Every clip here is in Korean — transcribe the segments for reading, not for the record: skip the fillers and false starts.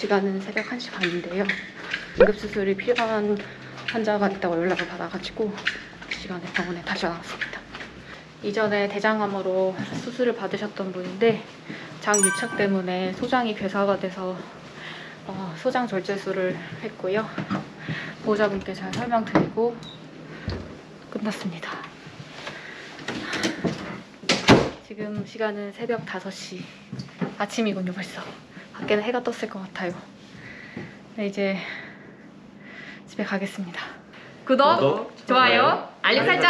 시간은 새벽 1시 반인데요. 응급수술이 필요한 환자가 있다고 연락을 받아가지고 그 시간에 병원에 다시 와놨습니다. 이전에 대장암으로 수술을 받으셨던 분인데 장 유착 때문에 소장이 괴사가 돼서 소장 절제술을 했고요. 보호자분께 잘 설명드리고 끝났습니다. 지금 시간은 새벽 5시. 아침이군요 벌써. 밖에는 해가 떴을 것 같아요. 네, 이제 집에 가겠습니다. 구독, 좋아요, 알림 설정!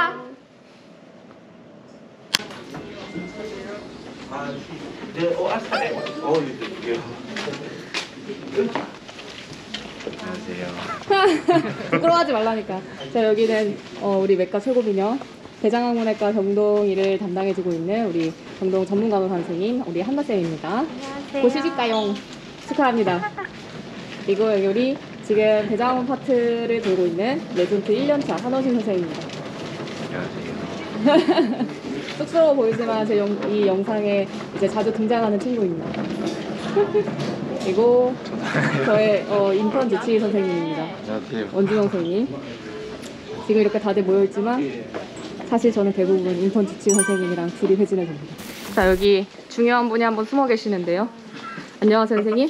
안녕하세요. 부끄러워하지 말라니까. 자, 여기는 우리 외과 최고비녀 대장학문외과 정동이를 담당해주고 있는 우리 정동 전문간호사 선생님, 우리 한나쌤입니다. 안녕하세요. 보시실까요? 축하합니다. 그리고 여기 우리 지금 대장암 파트를 돌고 있는 레전트 1년차 한호진 선생님입니다. 안녕하세요. 쑥스러워 보이지만 이 영상에 이제 자주 등장하는 친구입니다. 그리고 저의 인턴 주치의 선생님입니다. 안녕하세요. 원준영 선생님. 지금 이렇게 다들 모여있지만 사실 저는 대부분 인턴 주치의 선생님이랑 둘이 회진해 줍니다. 자, 여기 중요한 분이 한 분 숨어 계시는데요. 안녕하세요, 선생님.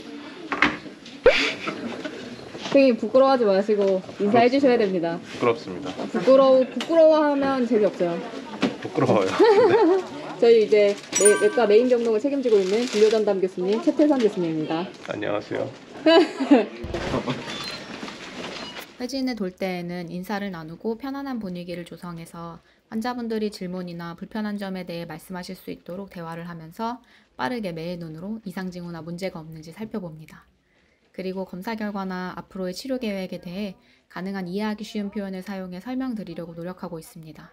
선생님 부끄러워하지 마시고 인사해 주셔야 됩니다. 부끄럽습니다. 부끄러워하면 재미없어요. 부끄러워요. 저희 이제 외과 메인 병동을 책임지고 있는 진료전담 교수님 최태선 교수님입니다. 안녕하세요. 회진을 돌 때에는 인사를 나누고 편안한 분위기를 조성해서 환자분들이 질문이나 불편한 점에 대해 말씀하실 수 있도록 대화를 하면서 빠르게 매의 눈으로 이상 징후나 문제가 없는지 살펴봅니다. 그리고 검사 결과나 앞으로의 치료 계획에 대해 가능한 이해하기 쉬운 표현을 사용해 설명드리려고 노력하고 있습니다.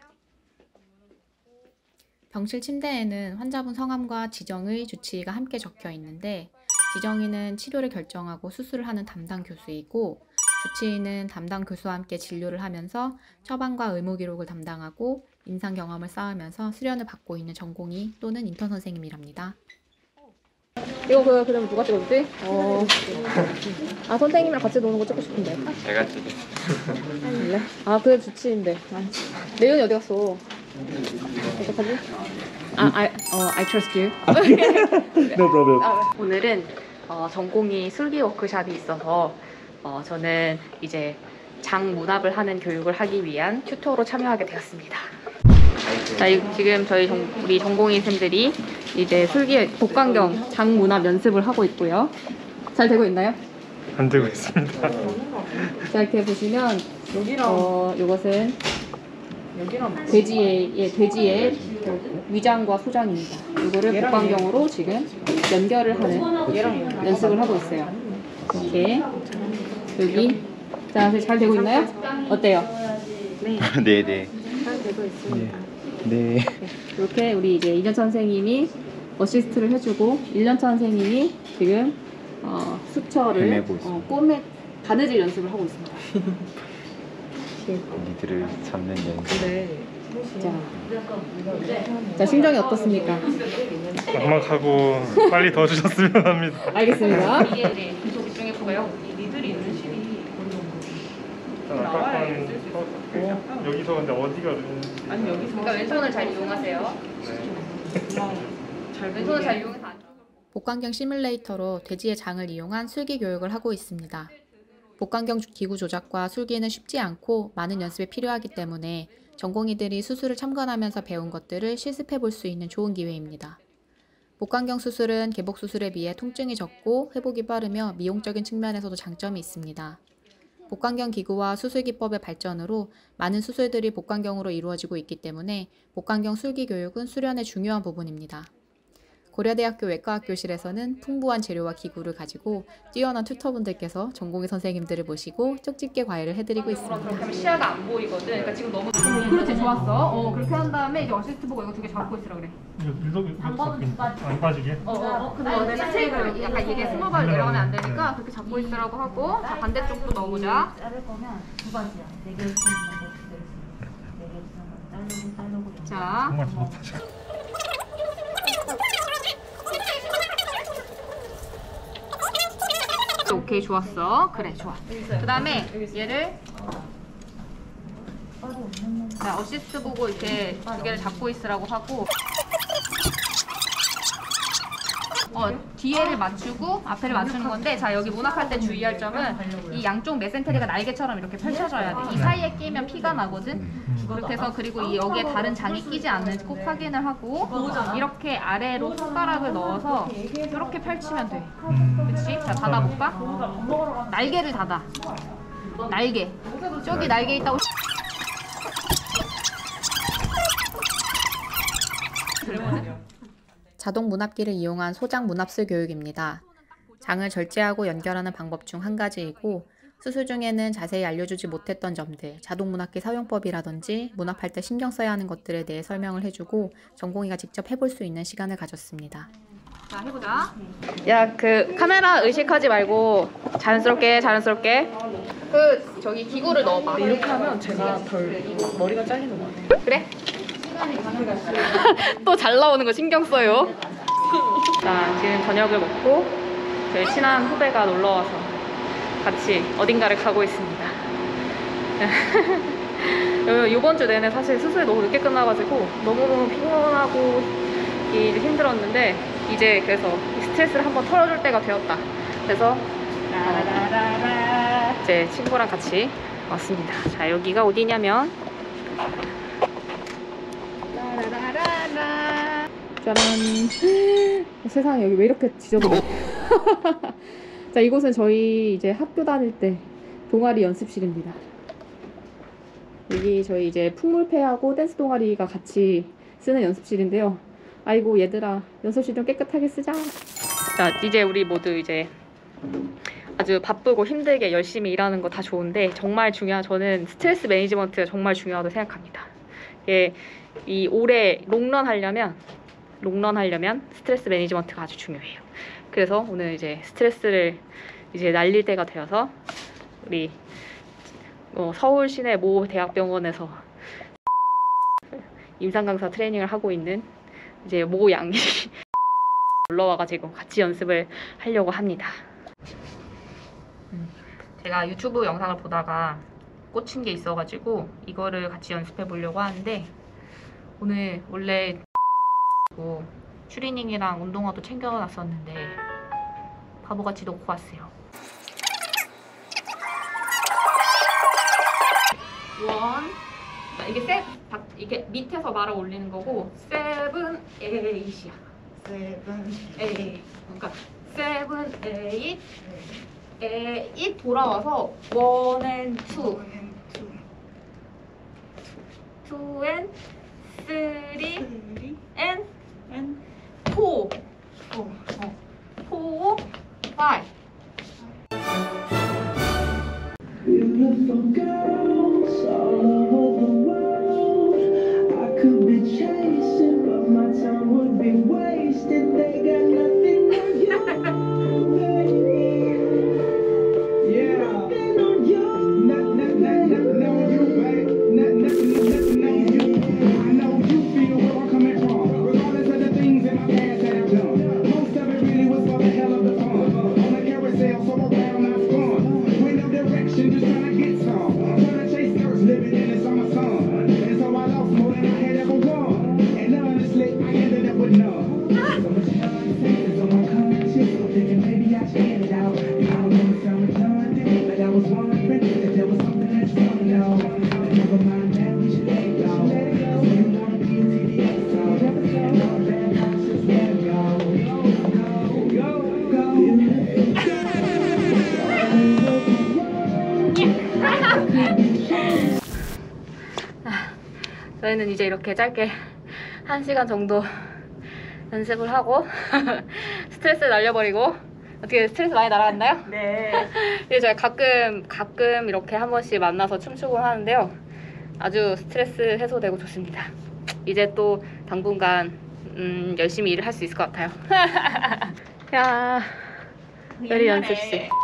병실 침대에는 환자분 성함과 지정의, 주치의가 함께 적혀 있는데 지정의는 치료를 결정하고 수술을 하는 담당 교수이고 주치의는 담당 교수와 함께 진료를 하면서 처방과 의무 기록을 담당하고 임상 경험을 쌓으면서 수련을 받고 있는 전공의 또는 인턴 선생님이랍니다. 이거 그럼 누가 찍어주지? 선생님이랑 같이 노는 거 찍고 싶은데. 제가 지금 그래? 그래 주치인데. 내윤이 어디 갔어? 어떡하지? I trust you. No problem. 오늘은 전공의 술기 워크샵이 있어서 저는 이제 장 문합을 하는 교육을 하기 위한 튜터로 참여하게 되었습니다. 자, 지금 우리 전공의 쌤들이 이제 술기 복강경 장 문합 연습을 하고 있고요. 잘 되고 있나요? 안 되고 있습니다. 자, 이렇게 보시면 이것은 돼지의 위장과 소장입니다. 이거를 복강경으로 지금 연결을 하는 연습을 하고 있어요. 이렇게 여기 자, 잘 되고 있나요? 어때요? 네네. 잘 되고 있습니다. 네. 이렇게 우리 이제 2년차 선생님이 어시스트를 해주고 1년차 선생님이 지금 수처를 바느질 연습을 하고 있습니다. 니들을 잡는 연습. 자, 심정이 어떻습니까? 막막하고 빨리 더 주셨으면 합니다. 알겠습니다. 이게 계속 집중해볼까요? 니들이 있는 실이 여기서 근데 어디가 되는지. 아니 여기서 그러니까 왼손을 잘 이용하세요. 왼손을 잘 이용해서 복강경 시뮬레이터로 돼지의 장을 이용한 술기 교육을 하고 있습니다. 복강경 기구 조작과 술기는 쉽지 않고 많은 연습이 필요하기 때문에 전공의들이 수술을 참관하면서 배운 것들을 실습해 볼 수 있는 좋은 기회입니다. 복강경 수술은 개복 수술에 비해 통증이 적고 회복이 빠르며 미용적인 측면에서도 장점이 있습니다. 복강경 기구와 수술 기법의 발전으로 많은 수술들이 복강경으로 이루어지고 있기 때문에 복강경 술기 교육은 수련의 중요한 부분입니다. 고려대학교 외과학교실에서는 풍부한 재료와 기구를 가지고 뛰어난 튜터분들께서 전공의 선생님들을 모시고 쪽집게 과외를 해드리고 있습니다. 시야가 안 보이거든. 그러니까 지금 너무 그렇지, 좋았어. 그렇게 한 다음에 이제 어시스트 보고 이거 두 개 잡고 있으라 그래. 안 빠지게. 근데 선생님을 약간 이게 스몰바를 내려가면 안 되니까 그렇게 잡고 있으라고 하고 자, 반대쪽도 넣어보자. 자를 거면 두 가지야. 4개 있으면 자르고 자. 정말 못하죠. 오케이, 좋았어. 그래, 좋아. 그 다음에 얘를 자, 어시스트 보고 이렇게 두 개를 잡고 있으라고 하고 뒤에를 맞추고 앞에를 맞추는 건데, 자, 여기 문학할 때 주의할 점은 이 양쪽 메센테리가 날개처럼 이렇게 펼쳐져야 돼. 이 사이에 끼면 피가 나거든. 그렇게 해서, 그리고 이 여기에 다른 장이 끼지 않는지 꼭 확인을 하고, 이렇게 아래로 손가락을 넣어서 이렇게 펼치면 돼. 그치? 자, 닫아볼까? 날개를 닫아. 날개. 저기 날개 있다고. 자동 문합기를 이용한 소장 문합술 교육입니다. 장을 절제하고 연결하는 방법 중 한 가지이고, 수술 중에는 자세히 알려주지 못했던 점들, 자동 문합기 사용법이라든지 문합할 때 신경 써야 하는 것들에 대해 설명을 해주고 전공의가 직접 해볼 수 있는 시간을 가졌습니다. 자, 해보자. 야, 그 카메라 의식하지 말고 자연스럽게. 저기 기구를 넣어봐. 이렇게 하면 제가 덜 머리가 잘리는 거 같아요. 그래? 또 잘 나오는 거 신경 써요. 자, 지금 저녁을 먹고 저희 친한 후배가 놀러와서 같이 어딘가를 가고 있습니다. 이번 주 내내 사실 수술이 너무 늦게 끝나가지고 너무너무 피곤하고 이제 힘들었는데, 이제 그래서 스트레스를 한번 털어줄 때가 되었다. 그래서 이제 친구랑 같이 왔습니다. 자, 여기가 어디냐면 짜란. 세상에, 여기 왜 이렇게 지저분해. 자, 이곳은 저희 이제 학교 다닐 때 동아리 연습실입니다. 여기 저희 이제 풍물패하고 댄스 동아리가 같이 쓰는 연습실인데요. 아이고 얘들아, 연습실 좀 깨끗하게 쓰자. 자, 이제 우리 모두 이제 아주 바쁘고 힘들게 열심히 일하는 거 다 좋은데, 정말 저는 스트레스 매니지먼트가 정말 중요하다고 생각합니다. 예, 이 올해 롱런 하려면 스트레스 매니지먼트가 아주 중요해요. 그래서 오늘 이제 스트레스를 이제 날릴 때가 되어서 우리 서울 시내 모 대학병원에서 임상 강사 트레이닝을 하고 있는 이제 모 양이 올라와가지고 같이 연습을 하려고 합니다. 제가 유튜브 영상을 보다가 꽂힌 게 있어가지고 이거를 같이 연습해 보려고 하는데, 오늘 원래 추리닝이랑 운동화도 챙겨놨었는데 바보같이 놓고 왔어요. 자, 이게 밑에서 말아 올리는 거고, 7, 8이야. 7, 8. 그러니까 7, 8, 8 돌아와서 1 and 2, 2 and 3 and 4, 4, 5. Beautiful girls all over the world. I could be chasing, but my time would be wasted. They got nothing on you, baby. Yeah, nothing on you. Nothing on you, baby. Nothing on you. I know you feel where I'm coming from, regardless of the things in my past that I've done. Most of it really was for the hell of the fun. On the carousel, so around I spun. Went no direction, just trying to get some. Trying to chase thirst, living in the summer sun. And so I lost more than I had ever won. And honestly, I ended up with none. So much nonsense on my conscience. I'm thinking maybe I should get it out. I don't know if I'm redundant, but I was wondering if there was something that you want to know. But never mind that, we should let it go. So you want to be a TV episode. And all that nonsense, let it go. Go. 저희는 이제 이렇게 짧게 1시간 정도 연습을 하고 스트레스를 날려버리고. 어떻게 스트레스 많이 날아갔나요? 네. 근데 저희 가끔 이렇게 한 번씩 만나서 춤추곤 하는데요. 아주 스트레스 해소되고 좋습니다. 이제 또 당분간 열심히 일을 할 수 있을 것 같아요. 야, 우리 연습실.